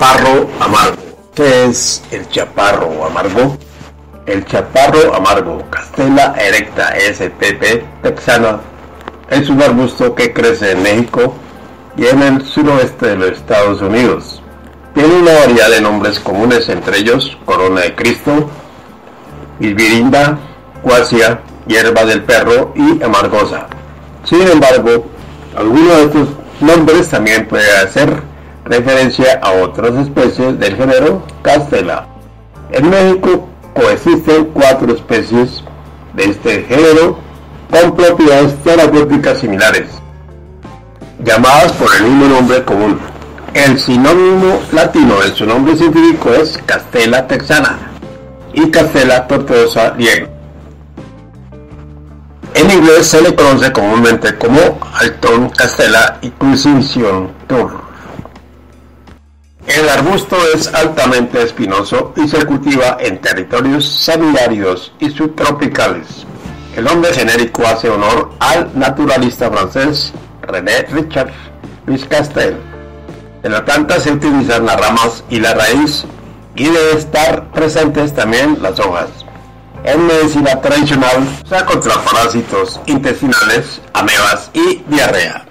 Chaparro amargo. ¿Qué es el chaparro amargo? El chaparro amargo, Castela erecta spp texana, es un arbusto que crece en México y en el suroeste de los Estados Unidos. Tiene una variedad de nombres comunes, entre ellos corona de Cristo, isbirinda, cuasia, hierba del perro y amargosa. Sin embargo, algunos de estos nombres también pueden hacer referencia a otras especies del género Castela. En México coexisten 4 especies de este género con propiedades terapéuticas similares, llamadas por el mismo nombre común. El sinónimo latino de su nombre científico es Castela texana y Castela tortuosa Lieg. En inglés se le conoce comúnmente como Alton Castela y Crucifixion Tour. El arbusto es altamente espinoso y se cultiva en territorios semiáridos y subtropicales. El nombre genérico hace honor al naturalista francés René Richard Louis Castel. En la planta se utilizan las ramas y la raíz y deben estar presentes también las hojas. En medicina tradicional se usa contra parásitos intestinales, amebas y diarrea.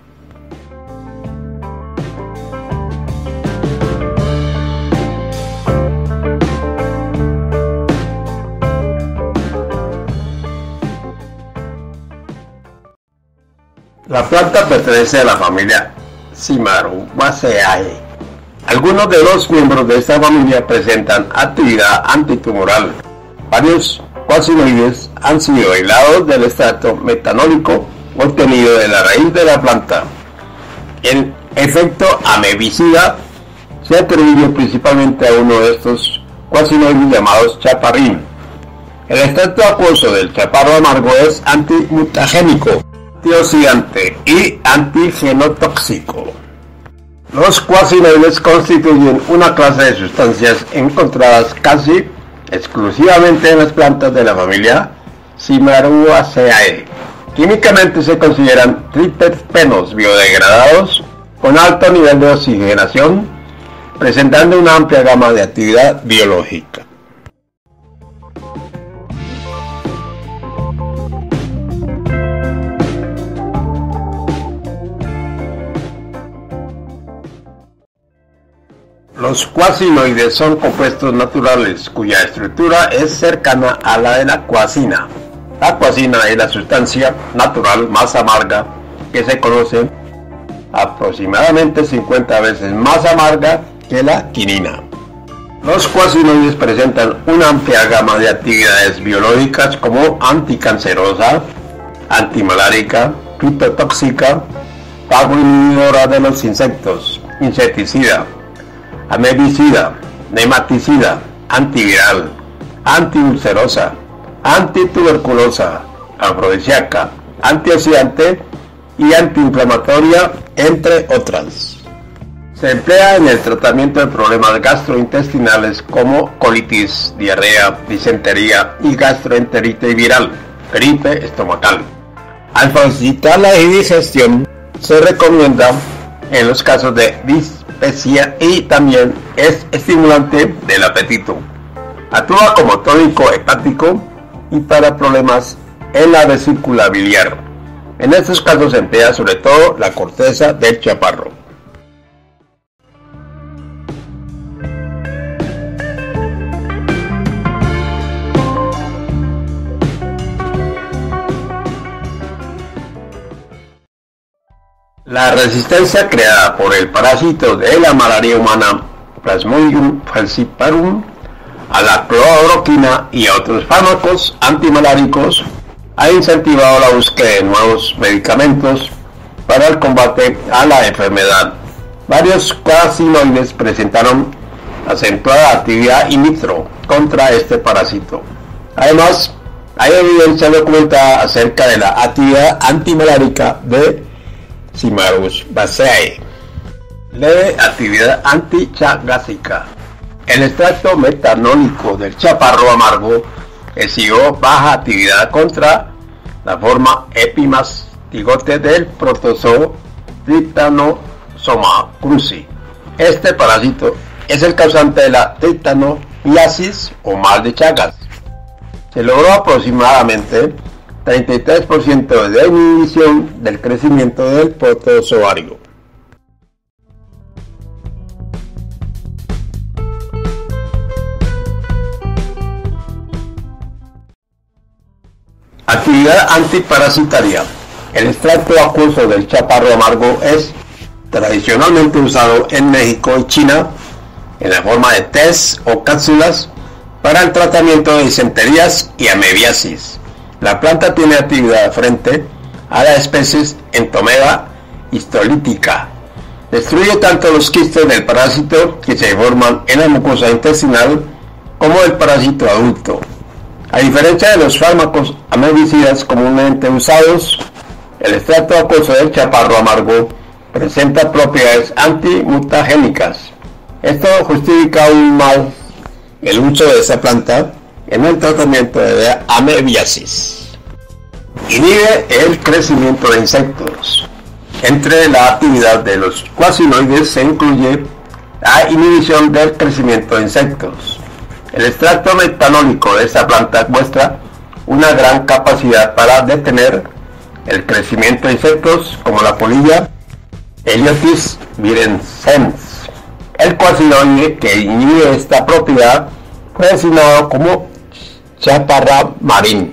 La planta pertenece a la familia Cimarubaceae. Algunos de los miembros de esta familia presentan actividad antitumoral. Varios cuasinoides han sido aislados del extracto metanólico obtenido de la raíz de la planta. El efecto amebicida se atribuye principalmente a uno de estos cuasinoides llamados chaparrín. El extracto acuoso del chaparro amargo es antimutagénico, antioxidante y antigenotóxico. Los cuasinoides constituyen una clase de sustancias encontradas casi exclusivamente en las plantas de la familia Cimarubaceae. Químicamente se consideran triterpenos biodegradados con alto nivel de oxigenación, presentando una amplia gama de actividad biológica. Los cuasinoides son compuestos naturales cuya estructura es cercana a la de la cuasina. La cuasina es la sustancia natural más amarga que se conoce, aproximadamente 50 veces más amarga que la quinina. Los cuasinoides presentan una amplia gama de actividades biológicas como anticancerosa, antimalárica, fitotóxica, fagoinhibidora de los insectos, insecticida, amebicida, nematicida, antiviral, antiulcerosa, antituberculosa, afrodisíaca, antioxidante y antiinflamatoria, entre otras. Se emplea en el tratamiento de problemas gastrointestinales como colitis, diarrea, disentería y gastroenteritis viral, gripe estomacal. Al facilitar la digestión, se recomienda en los casos de dispepsia y también es estimulante del apetito. Actúa como tónico hepático y para problemas en la vesícula biliar. En estos casos se emplea sobre todo la corteza del chaparro. La resistencia creada por el parásito de la malaria humana Plasmodium falciparum a la cloroquina y a otros fármacos antimaláricos ha incentivado la búsqueda de nuevos medicamentos para el combate a la enfermedad. Varios cuasinoides presentaron acentuada actividad in vitro contra este parásito. Además, hay evidencia documentada acerca de la actividad antimalárica de Cimarubaceae. Leve actividad antichagásica. El extracto metanólico del chaparro amargo exhibió baja actividad contra la forma epimastigote del protozoo Trypanosoma cruzi. Este parásito es el causante de la tetanomiasis o mal de Chagas. Se logró aproximadamente 33% de inhibición del crecimiento del protozoario. Actividad antiparasitaria. El extracto acuoso del chaparro amargo es tradicionalmente usado en México y China en la forma de tés o cápsulas para el tratamiento de disenterías y amebiasis. La planta tiene actividad frente a las especies Entomeda histolítica. Destruye tanto los quistes del parásito que se forman en la mucosa intestinal como el parásito adulto. A diferencia de los fármacos amebicidas comúnmente usados, el extracto acuoso del chaparro amargo presenta propiedades antimutagénicas. Esto justifica aún más el uso de esta planta en el tratamiento de amebiasis. Inhibe el crecimiento de insectos. Entre la actividad de los cuasinoides se incluye la inhibición del crecimiento de insectos. El extracto metanólico de esta planta muestra una gran capacidad para detener el crecimiento de insectos como la polilla Heliotis virensens. El cuasinoide que inhibe esta propiedad fue designado como chaparramarín.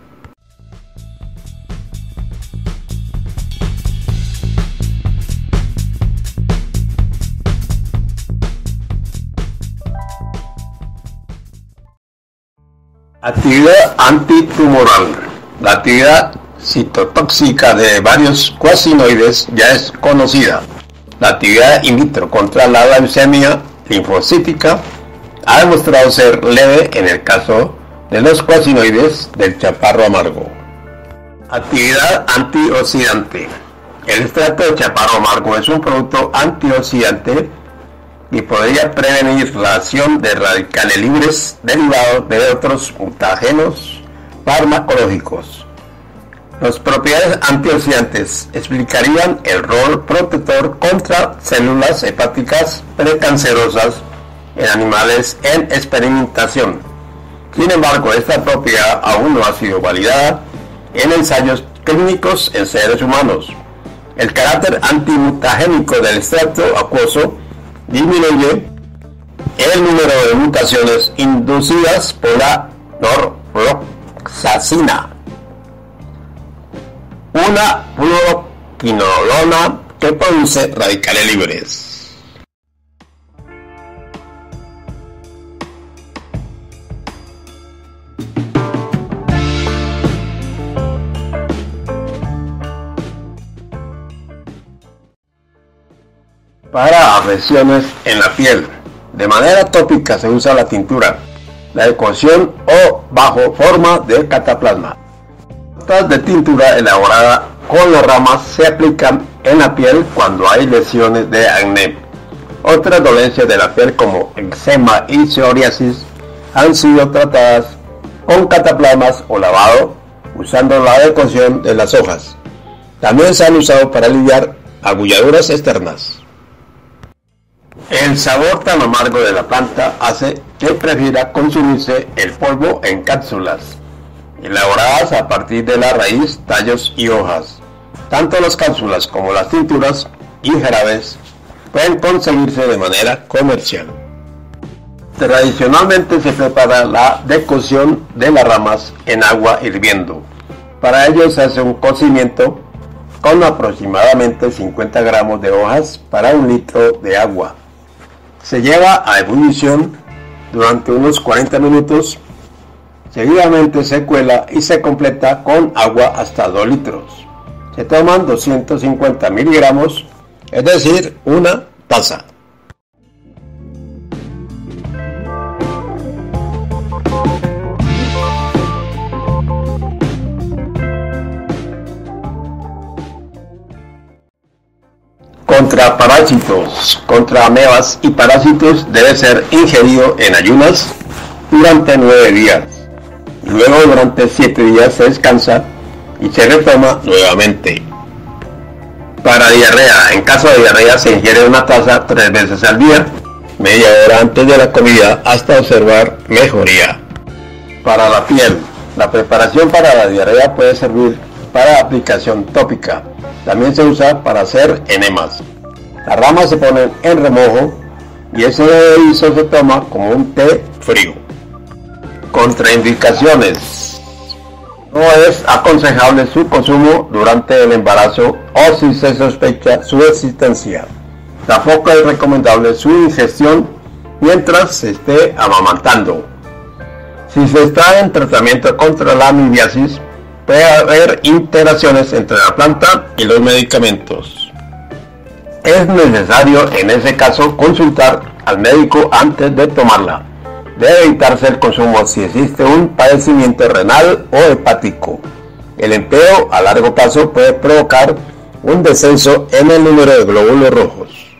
Actividad antitumoral. La actividad citotóxica de varios cuasinoides ya es conocida. La actividad in vitro contra la leucemia linfocítica ha demostrado ser leve en el caso de los cuasinoides del chaparro amargo. Actividad antioxidante. El extracto de chaparro amargo es un producto antioxidante y podría prevenir la acción de radicales libres derivados de otros mutágenos farmacológicos. Las propiedades antioxidantes explicarían el rol protector contra células hepáticas precancerosas en animales en experimentación. Sin embargo, esta propiedad aún no ha sido validada en ensayos clínicos en seres humanos. El carácter antimutagénico del extracto acuoso disminuye el número de mutaciones inducidas por la norfloxacina, una fluoroquinolona que produce radicales libres. Para afecciones en la piel, de manera tópica se usa la tintura, la decocción o bajo forma de cataplasma. Gotas de tintura elaborada con las ramas se aplican en la piel cuando hay lesiones de acné. Otras dolencias de la piel como eczema y psoriasis han sido tratadas con cataplasmas o lavado usando la decocción de las hojas. También se han usado para aliviar agulladuras externas. El sabor tan amargo de la planta hace que prefiera consumirse el polvo en cápsulas, elaboradas a partir de la raíz, tallos y hojas. Tanto las cápsulas como las tinturas y jarabes pueden conseguirse de manera comercial. Tradicionalmente se prepara la decocción de las ramas en agua hirviendo. Para ello se hace un cocimiento con aproximadamente 50 gramos de hojas para 1 litro de agua. Se lleva a ebullición durante unos 40 minutos, seguidamente se cuela y se completa con agua hasta 2 litros. Se toman 250 miligramos, es decir, 1 taza. Contra parásitos, contra amebas y parásitos debe ser ingerido en ayunas durante 9 días. Luego durante 7 días se descansa y se retoma nuevamente. Para diarrea, en caso de diarrea se ingiere 1 taza 3 veces al día media hora antes de la comida hasta observar mejoría. Para la piel, la preparación para la diarrea puede servir para aplicación tópica. También se usa para hacer enemas. Las ramas se ponen en remojo y ese erizo se toma como un té frío. Contraindicaciones. No es aconsejable su consumo durante el embarazo o si se sospecha su existencia. Tampoco es recomendable su ingestión mientras se esté amamantando. Si se está en tratamiento contra la amibiasis, puede haber interacciones entre la planta y los medicamentos. Es necesario en ese caso consultar al médico antes de tomarla. Debe evitarse el consumo si existe un padecimiento renal o hepático. El empleo a largo plazo puede provocar un descenso en el número de glóbulos rojos.